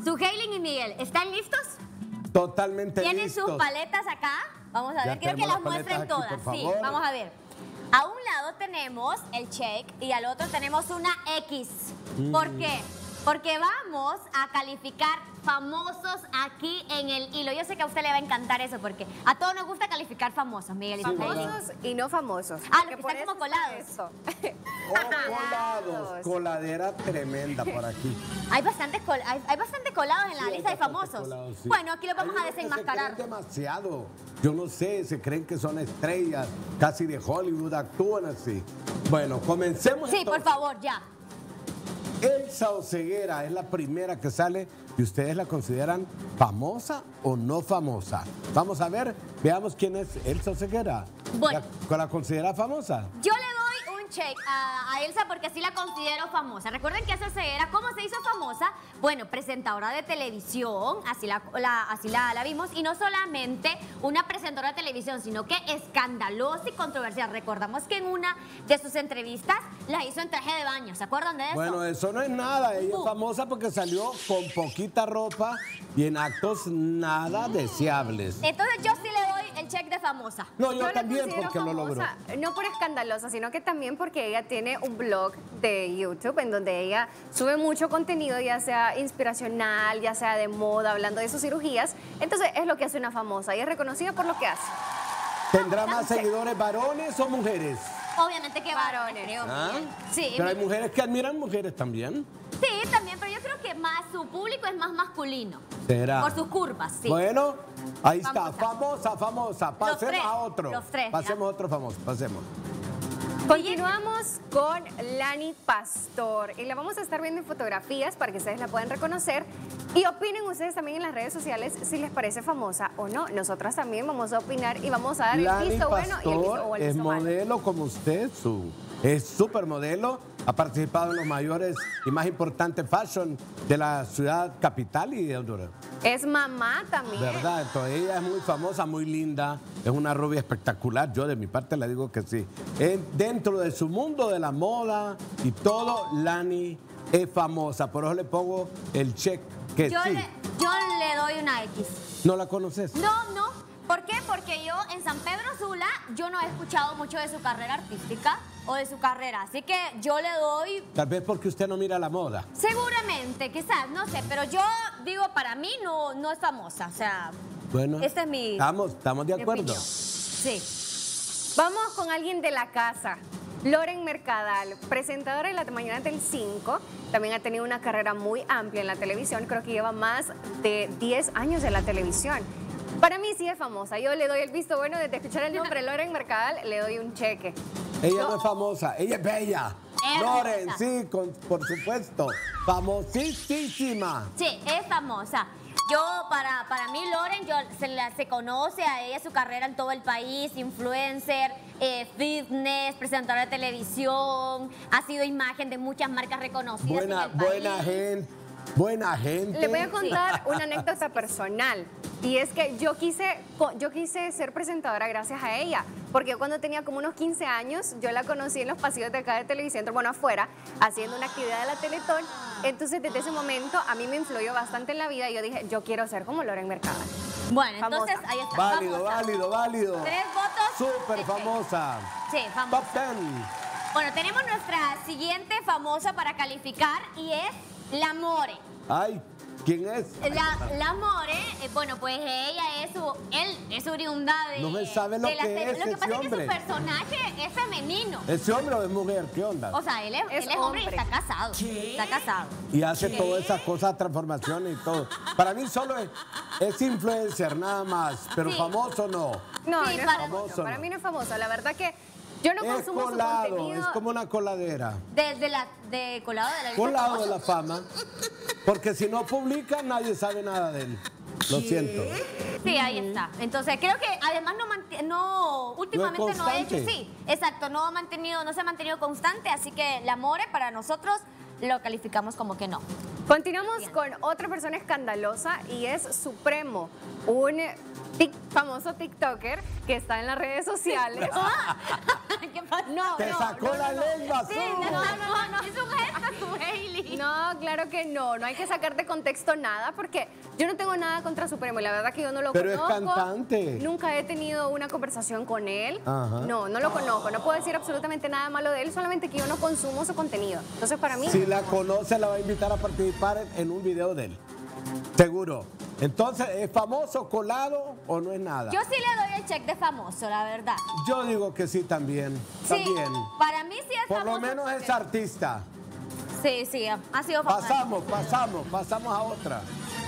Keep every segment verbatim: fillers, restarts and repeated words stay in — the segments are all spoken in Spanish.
Suheilin y Miguel, ¿están listos? Totalmente ¿Tienen listos. sus paletas acá? Vamos a ver, Ya quiero que tenemos las las muestren paletas aquí, todas. por Sí, favor. vamos a ver. A un lado tenemos el check y al otro tenemos una X. Mm. ¿Por qué? Porque vamos a calificar famosos aquí en el hilo. Yo sé que a usted le va a encantar eso porque a todos nos gusta calificar famosos, Miguel y Suheilin. Famosos y no famosos. Ah, porque los que por están como eso está colados. eso. Oh, colados, coladera tremenda por aquí. Hay bastantes col- hay, hay bastante colados en la Sí, lista de hay bastantes famosos. colados, sí. Bueno, aquí los vamos Hay a unos que desenmascarar. Se creen demasiado. Yo no sé, se creen que son estrellas, casi de Hollywood, actúan así. Bueno, comencemos. Sí, por entonces. favor, ya. Elsa Oseguera es la primera que sale y ustedes la consideran famosa o no famosa. Vamos a ver, veamos quién es Elsa Oseguera. Bueno. ¿La, ¿La considera famosa? Yo le doy un check a, a Elsa porque sí la considero famosa. Recuerden que Elsa Oseguera, ¿cómo se hizo famosa? Bueno, presentadora de televisión, así la, la- así la, la vimos, y no solamente una presentadora de televisión, sino que escandalosa y controversial. Recordamos que en una de sus entrevistas la hizo en traje de baño, ¿se acuerdan de eso? Bueno, eso no es nada. Ella es Uh. famosa porque salió con poquita ropa y en actos nada deseables. Entonces yo sí le doy el check de famosa. No, yo, la también considero porque lo logró. famosa, no por escandalosa, sino que también porque ella tiene un blog de YouTube en donde ella sube mucho contenido, ya sea inspiracional, ya sea de moda, hablando de sus cirugías. Entonces es lo que hace una famosa y es reconocida por lo que hace. ¿Tendrá más seguidores varones o mujeres? Obviamente que varones, Varones. creo. ¿Ah? Miguel. Sí, Pero hay Miguel. mujeres que admiran mujeres también. Sí, también, pero yo creo que más su público es más masculino. ¿Será? Por sus curvas, sí. Bueno, ahí está, Famosa. famosa, famosa. Pasemos tres, a otro. los tres, ya. Pasemos a otro famoso, pasemos. Continuamos con Lani Pastor y la vamos a estar viendo en fotografías para que ustedes la puedan reconocer y opinen ustedes también en las redes sociales si les parece famosa o no. Nosotras también vamos a opinar y vamos a dar Lani el visto bueno y el visto, Pastor o el es visto malo. modelo como usted, su, es súper modelo, ha participado en los mayores y más importantes fashion de la ciudad capital y de Honduras. Es mamá también. ¿Verdad? Entonces ella es muy famosa, muy linda, es una rubia espectacular, yo de mi parte le digo que sí. Es dentro de su mundo de la moda y todo, Lani es famosa, por eso le pongo el check que Yo, sí. le, yo le doy una X. ¿No la conoces? No, no. ¿Por qué? Porque yo en San Pedro Sula, yo no he escuchado mucho de su carrera artística o de su carrera. Así que yo le doy, Tal vez porque usted no mira la moda. seguramente, quizás, no sé. Pero yo digo, para mí no, no es famosa. O sea, Bueno, Este es mi- estamos, estamos de mi acuerdo. opinión. Sí. Vamos con alguien de la casa. Loren Mercadal, presentadora de la mañana del cinco, también ha tenido una carrera muy amplia en la televisión, creo que lleva más de diez años en la televisión. Para mí sí es famosa, yo le doy el visto bueno desde escuchar el nombre Loren Mercadal, le doy un cheque. Ella no es famosa, ella es bella. Es Loren, hermosa. sí, con- por supuesto. Famosísima. Sí, es famosa. Yo, para, para mí, Loren, yo, se, la, se conoce a ella, su carrera en todo el país, influencer, eh, fitness, presentadora de televisión, ha sido imagen de muchas marcas reconocidas Buena, en el país. buena gente. Buena gente. Le voy a contar una anécdota personal y es que yo quise, yo quise ser presentadora gracias a ella, porque yo cuando tenía como unos quince años, yo la conocí en los pasillos de acá de televisión, bueno, afuera, haciendo una actividad de la Teletón. Entonces, desde ese momento, a mí me influyó bastante en la vida y yo dije, yo quiero ser como Loren Mercadal. Bueno, Famosa. entonces ahí está. Válido, famosa. válido, válido. Tres votos. Súper de famosa. Sí, famosa. Top ten. Bueno, tenemos nuestra siguiente famosa para calificar y es La More. Ay, ¿quién es? La, la More, eh, bueno, pues ella es su, él es oriunda de... No me sabe lo de la que serie. es Lo que ese pasa es que hombre. su personaje es femenino. ¿Ese hombre o es mujer? ¿Qué onda? O sea, él es, Es él es hombre y hombre. está casado. Está casado. Y hace todas esas cosas, transformaciones y todo. Para mí solo es, es influencer nada más, pero Sí. famoso no. No, Sí, no es para- famoso. Famoso, Para no. mí no es famoso. La verdad que yo no Es consumo su colado, contenido. es como una coladera. Desde la, de colado de la Colado de la fama. Porque si no publica, nadie sabe nada de él. Lo siento. Sí, ahí está. Entonces, creo que además no, manti- no últimamente no, ha hecho, constante. sí, exacto, no ha mantenido, no se ha mantenido constante, así que La More para nosotros lo calificamos como que no. Continuamos Bien. con otra persona escandalosa y es Supremo, un tic- famoso TikToker que está en las redes sociales. ¿Qué pasó? No, Te no, sacó no, la no, lengua, Sí, Su. no, no, no, es un gesto, su Hailey. No, claro que no, no hay que sacar de contexto nada porque yo no tengo nada contra Supremo y la verdad que yo no lo Pero es conozco. cantante. Nunca he tenido una conversación con él. Ajá. No, no lo conozco, no puedo decir absolutamente nada malo de él, solamente que yo no consumo su contenido. Entonces para mí... Si la conoce, la va a invitar a participar en, en un video de él. Seguro. Entonces, ¿es famoso, colado o no es nada? Yo sí le doy el check de famoso, la verdad. Yo digo que sí también. Sí, También. para mí sí es Por famoso. lo menos es porque- artista. Sí, sí, ha sido famoso. Pasamos, pasamos, pasamos a otra.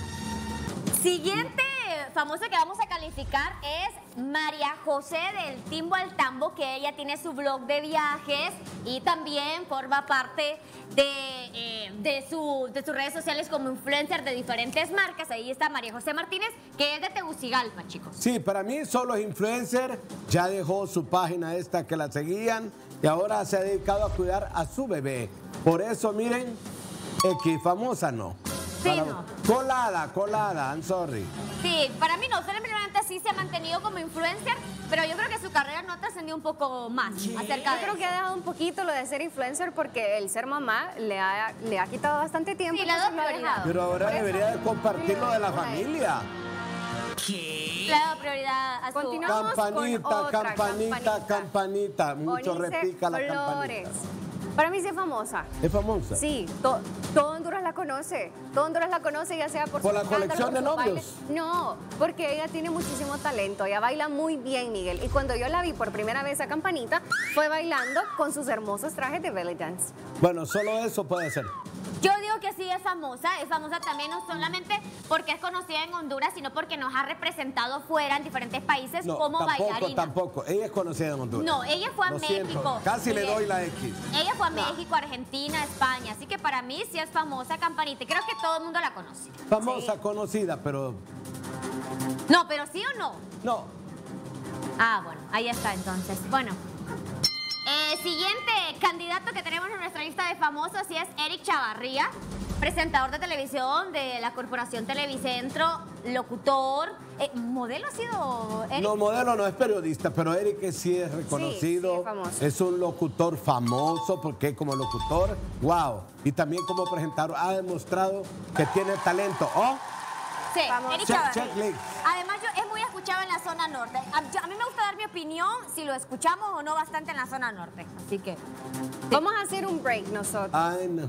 Siguiente famosa que vamos a calificar es María José del Timbo al Tambo, que ella tiene su blog de viajes y también forma parte de, eh, de, su, de sus redes sociales como influencer de diferentes marcas. Ahí está María José Martínez, que es de Tegucigalpa, chicos. Sí, para mí solo es influencer. Ya dejó su página esta que la seguían y ahora se ha dedicado a cuidar a su bebé. Por eso, miren, X, famosa no. Sí, Para- no. Colada, colada, I'm sorry. Sí, para mí no, solamente sí se ha mantenido como influencer, pero yo creo que su carrera no ha trascendido un poco más acerca Yo de creo que ha dejado un poquito lo de ser influencer porque el ser mamá le ha, le ha quitado bastante tiempo. Sí, le ha dado entonces lo ha prioridad. dejado. Pero ahora Por eso, debería de compartir lo de la por ahí. familia. le ha dado prioridad a su... Continuamos. Vamos con Campanita, otra campanita, campanita. campanita. Mucho Onice repica la Flores. campanita. Para mí sí es famosa. ¿Es famosa? Sí, to- todo Honduras la conoce. Todo Honduras la conoce, ya sea por, ¿Por su la escándalo, colección por de su novios? baile. No, porque ella tiene muchísimo talento. Ella baila muy bien, Miguel. Y cuando yo la vi por primera vez a Campanita, fue bailando con sus hermosos trajes de belly dance. Bueno, solo eso puede ser. Yo digo que sí es famosa, es famosa también no solamente porque es conocida en Honduras, sino porque nos ha representado fuera en diferentes países No, como tampoco, bailarina. tampoco. Ella es conocida en Honduras. No, ella fue a Lo México. siento, casi le Miguel. doy la X. Ella fue a México, Argentina, España, así que para mí sí es famosa Campanita. y Creo que todo el mundo la conoce. Famosa, conocida, pero No, pero sí o no. no. Ah, bueno, ahí está entonces. Bueno. Eh, siguiente candidato que tenemos en nuestra lista de famosos y es Eric Chavarría, presentador de televisión de la Corporación Televicentro, locutor, eh, modelo ha sido Eric. No, modelo no es periodista, pero Eric sí es reconocido. sí, es famoso. Es un locutor famoso porque como locutor, wow. Y también como presentador ha demostrado que tiene talento. Oh, Sí, Vamos. Eric Check, Chavarría. check, Lick. Además, yo, es muy escuchado en la zona norte. A, yo- a mí me gusta dar mi opinión si lo escuchamos o no bastante en la zona norte. Así que. Vamos a hacer un break nosotros. ay, no.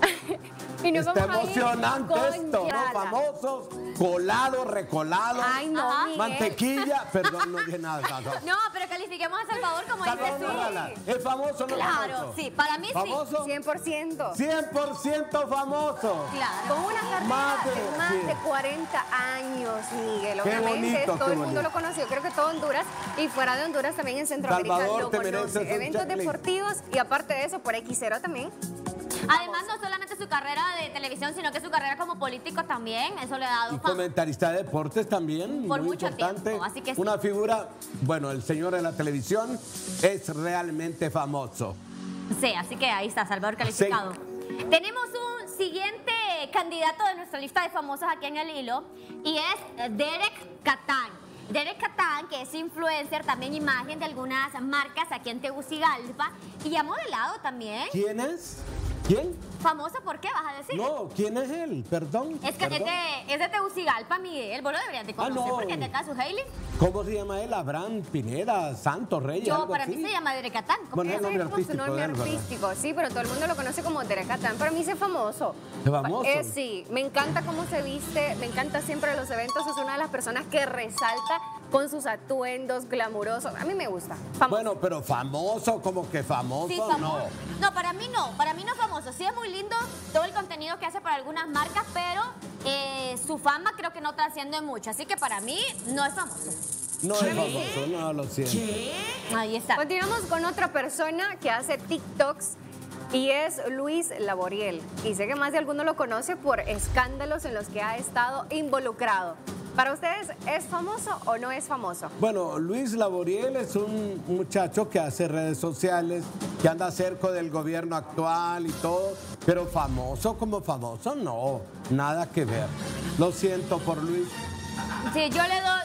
Y nos Está vamos a ir emocionante con esto, ¿no? Yala. Famosos, colados, recolados, Ay, no, Ajá. Miguel. mantequilla. Perdón, no dije nada. Salvador. No, pero califiquemos a Salvador como dice Salvador tú. Norala, ¿es famoso o no Claro, famoso? sí, para mí sí. ¿Famoso? cien por ciento. cien por ciento famoso. Claro. Con una carrera Más de- de más sí. de cuarenta años, Miguel. Qué Obviamente, bonito, todo qué el mundo bonito. lo conoció. Creo que todo Honduras y fuera de Honduras también en Centroamérica Salvador, lo te mereces conoce. un Eventos checklist. deportivos y aparte de eso, por X cero también. Además, no solamente su carrera de televisión, sino que su carrera como político también. Eso le ha dado Y fama. comentarista de deportes también, Por muy mucho importante. tiempo, así que sí. Una figura, bueno, el señor de la televisión es realmente famoso. Sí, así que ahí está, Salvador calificado. Tenemos un siguiente candidato de nuestra lista de famosos aquí en el hilo y es eh, Derek Catán. Derek Catán, que es influencer, también imagen de algunas marcas aquí en Tegucigalpa y ha modelado también. ¿Quién es? ¿Quién? ¿Famoso por qué, vas a decir? No, ¿quién es él? Perdón. Es que es perdón. de, es de Tegucigalpa, Miguel. Vos lo deberías de conocer Ah, no. porque es de acá, su Hailey. ¿Cómo se llama él? Abraham Pineda, Santos Reyes, Yo, algo para así. mí se llama Derek Catán. ¿Cómo Bueno, que el se nombre Ese es como su artístico nombre de él, ¿verdad? artístico, sí, pero todo el mundo lo conoce como Derek Catán. Para mí sí es famoso. ¿Es famoso? Eh, sí, me encanta cómo se viste, me encanta siempre los eventos. Es una de las personas que resalta con sus atuendos glamurosos. A mí me gusta. Famoso. Bueno, pero famoso, como que famoso, Sí, no. famoso. No, para mí no, para mí no es famoso. Sí es muy lindo todo el contenido que hace para algunas marcas, pero eh, su fama creo que no trasciende mucho. Así que para mí no es famoso. No es famoso, no lo siento. Ahí está. Continuamos con otra persona que hace TikToks y es Luis Laboriel. Y sé que más de alguno lo conoce por escándalos en los que ha estado involucrado. Para ustedes, ¿es famoso o no es famoso? Bueno, Luis Laboriel es un muchacho que hace redes sociales, que anda cerca del gobierno actual y todo, pero famoso como famoso, no, nada que ver. Lo siento por Luis. Sí, yo le doy, yo le doy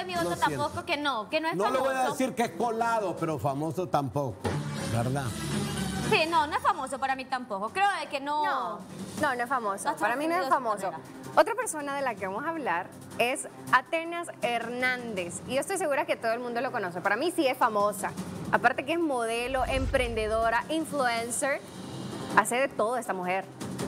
doy mi voto Lo tampoco, siento. que no, que no es No le famoso. voy a decir que es colado, pero famoso tampoco, ¿verdad? Sí, no, no es famoso para mí tampoco. Creo de que no... No, no, no es famoso. No ha Para mí no es trascendido su famoso. carrera. Otra persona de la que vamos a hablar es Atenas Hernández. Y yo estoy segura que todo el mundo lo conoce. Para mí sí es famosa. Aparte que es modelo, emprendedora, influencer. Hace de todo esta mujer.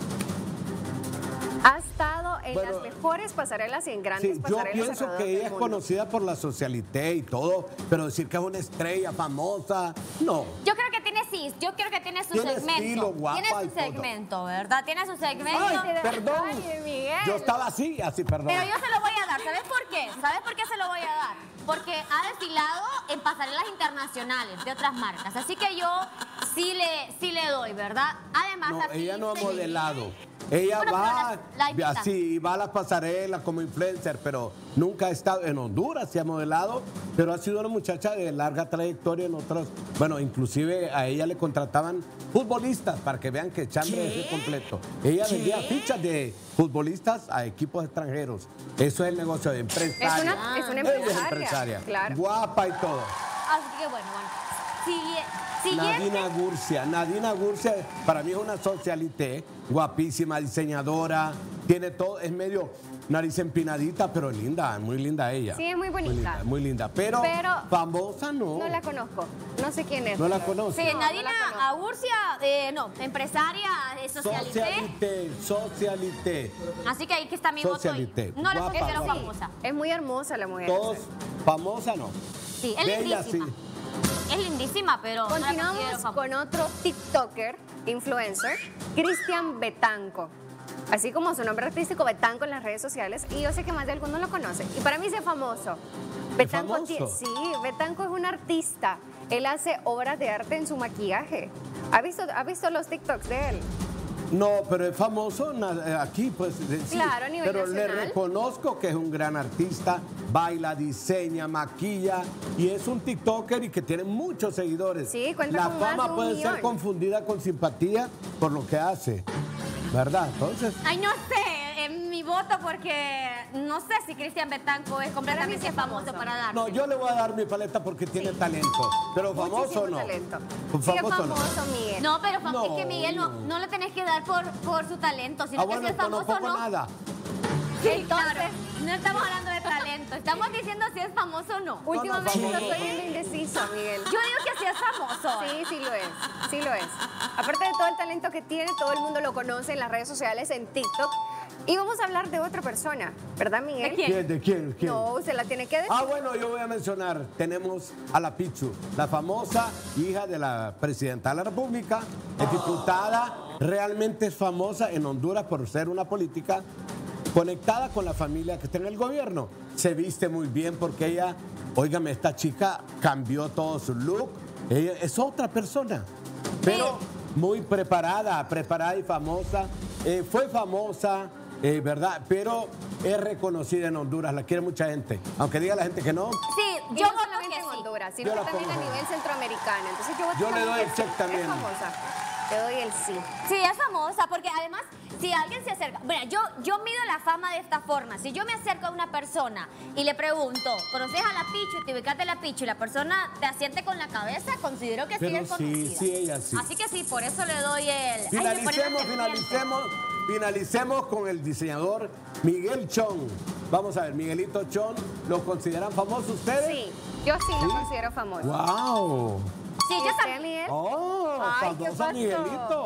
Ha estado en Bueno, las mejores pasarelas y en grandes Sí, yo pasarelas pienso alrededor que del ella es mundo. conocida por la socialité y todo, pero decir que es una estrella famosa, no. Yo creo que tiene, sí, yo creo que tiene su Tiene segmento. estilo, guapa tiene y su todo. segmento, ¿verdad? Tiene su segmento. Ay, perdón. Ay, Miguel. Yo estaba así, así, perdón. Pero yo se lo voy a dar, ¿sabes por qué? ¿Sabes por qué se lo voy a dar? Porque ha desfilado en pasarelas internacionales de otras marcas. Así que yo sí le, sí le doy, ¿verdad? Además, No, así ella no ha se- modelado. Ella Bueno, va pero la- la imita. así, va a las pasarelas como influencer, pero nunca ha estado en Honduras, se ha modelado, pero ha sido una muchacha de larga trayectoria en otros. Bueno, inclusive a ella le contrataban futbolistas para que vean que chambre es completo. Ella vendía fichas de futbolistas a equipos extranjeros. Eso es el negocio de Es empresaria. una, es una Ella es empresaria. empresaria, Claro. guapa y todo. Así que bueno, bueno. Sigue- Siguiente. Nadina Gurcia. Nadina Gurcia para mí es una socialité, guapísima, diseñadora, tiene todo, es medio nariz empinadita, pero linda, muy linda ella. Sí, es muy bonita. Muy linda, muy linda. Pero, Pero famosa no. No la conozco. No sé quién es. No la conoce. Sí, No, Nadina no la conozco. Agurcia, eh, no, empresaria de socialité. Socialité, socialité. Así que ahí que está mi voto. Socialité. ahí. No la Guapa, considero guapa. famosa. Es muy hermosa la mujer. Todos, famosa no. Sí, es Bella lindísima. sí. Es lindísima, pero no la considero Continuamos famosa. con otro TikToker, influencer, Cristian Betanco. Así como su nombre artístico, Betanco en las redes sociales. Y yo sé que más de algunos lo conocen. Y para mí sí es famoso. Betanco famoso? ti- sí, Betanco es un artista. Él hace obras de arte en su maquillaje. ¿Ha visto, ¿ha visto los TikToks de él? No, pero es famoso na- eh, aquí, pues. eh, sí. Claro, a nivel Pero le nacional. reconozco que es un gran artista, baila, diseña, maquilla y es un TikToker y que tiene muchos seguidores. Sí, cuenta La con más fama de un puede millón. ser confundida con simpatía por lo que hace, ¿verdad? Entonces, Ay, no sé, en mi voto porque no sé si Cristian Betanco es completamente sí es famoso famoso. para dar. no, yo le voy a dar mi paleta porque tiene talento, pero famoso Muchísimo no. talento. Famoso Sí es no. famoso, Miguel. No, pero fam- No, es que Miguel no, no. no le tenés que dar por, por su talento, sino Ah, que bueno, si es entonces famoso no o pongo no. nada. Sí, Entonces- claro. No estamos hablando de talento, estamos diciendo si es famoso o no. Últimamente famoso. lo estoy viendo indeciso, Miguel. Yo digo que sí es famoso. Sí, sí lo es, sí lo es. Aparte de todo el talento que tiene, todo el mundo lo conoce en las redes sociales, en TikTok. Y vamos a hablar de otra persona, ¿verdad, Miguel? ¿De quién? ¿Quién? ¿De quién? ¿Quién? No, usted la tiene que decir. Ah, bueno, yo voy a mencionar, tenemos a la Pichu, la famosa hija de la presidenta de la República, es diputada, realmente es famosa en Honduras por ser una política conectada con la familia que está en el gobierno. Se viste muy bien porque ella, óigame, esta chica cambió todo su look, ella es otra persona, pero muy preparada, preparada y famosa, eh, fue famosa. Eh, ¿verdad? Pero es reconocida en Honduras, la quiere mucha gente. Aunque diga la gente que no, Sí, Y yo no voto solamente que en sí. Honduras, sino Yo que la también a pongo. nivel centroamericano. Entonces yo, voto Yo le también doy el que check sí, también. Es famosa. Te doy el sí. Sí, es famosa, porque además, si alguien se acerca, bueno, yo, yo mido la fama de esta forma. Si yo me acerco a una persona y le pregunto, ¿conoces a la Pichu? Y te ubicaste la Pichu y la persona te asiente con la cabeza, considero que sí Pero es sí, conocida. sí, ella sí. Así que sí, por eso le doy el... Ay, me pone Finalicemos, serpiente. finalicemos, finalicemos con el diseñador Miguel Chong. Vamos a ver, Miguelito Chong, ¿lo consideran famoso ustedes? Sí, yo sí lo considero famoso. ¡Wow! Sí, ¿Y yo usted, también. Miguel? ¡Oh! Ay, ¿qué famoso pasó? Miguelito.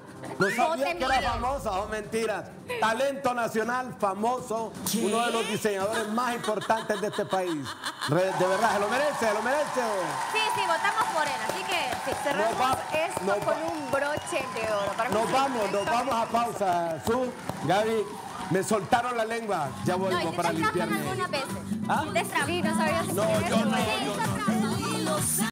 No sabía Vote que era Miguel. famoso, oh, mentiras. Talento nacional, famoso, uno de los diseñadores más importantes de este país. Re- De verdad, se lo merece, se lo merece. Sí, sí, votamos por él, así que sí. Cerramos Nos va- esto nos con va- un broche de oro. Para mí Nos sí, vamos, Miguel nos Chong vamos a es- pausa. Su, Gaby, me soltaron la lengua. Ya No, vuelvo y te para trampan limpiarme. algunas veces. ¿Ah? Te trampan. Sí, no sabía si No, tenía yo eso, no, ¿eh? Sí, te trampan.